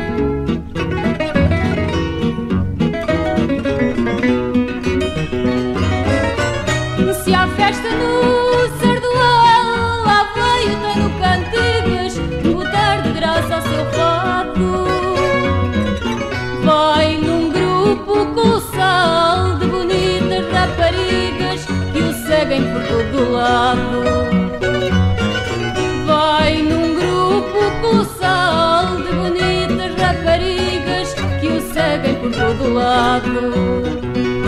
Se há festa no Sardual, lá veio, tem no Cantigas, botar de graça ao seu fado. Vai num grupo colossal de bonitas raparigas que o seguem por todo lado. Vai num grupo colossal de bonitas raparigas que o seguem por todo lado.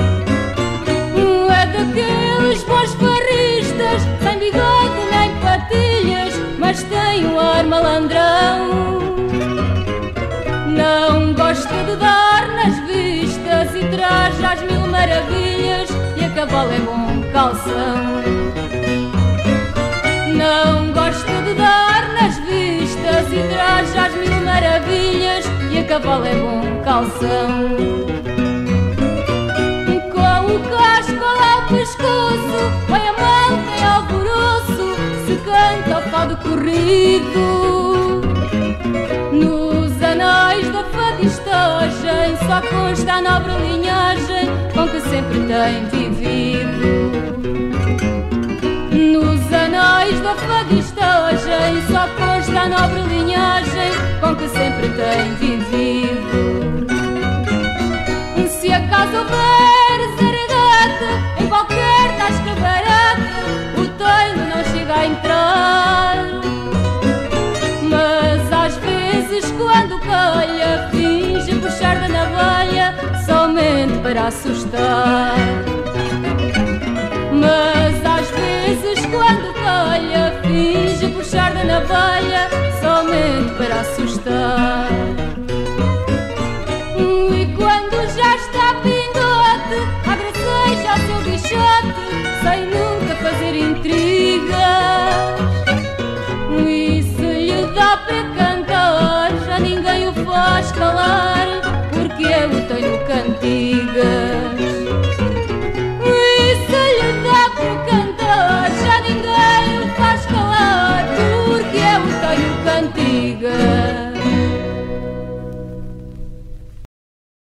É daqueles bons farristas, sem bigode nem patilhas, mas tem um ar malandrão. Não gosta de dar nas vistas e traz às mil maravilhas, e a cavalo é bom calção. Não gosta de dar nas vistas e traz às mil maravilhas, e a cavalo é bom calção. Com o casco ao pescoço, vai a malta em alvoroço, se canta o fado corrido. Nos anais da fadistagem só consta a nobre linhagem com que sempre tem vivido. Nos anais da fadistagem só consta a nobre linhagem com que sempre tem vivido. Se acaso houver zaregata em qualquer tasca barata, o teino não chega a entrar. Mas às vezes quando calha, finge puxar da navalha somente para assustar. Mas às vezes quando calha, finge puxar da navalha somente para assustar.